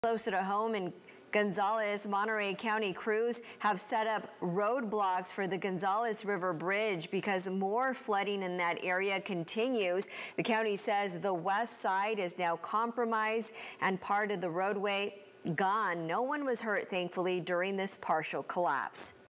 Closer to home in Gonzales, Monterey County crews have set up roadblocks for the Gonzales River Bridge because more flooding in that area continues. The county says the west side is now compromised and part of the roadway gone. No one was hurt, thankfully, during this partial collapse.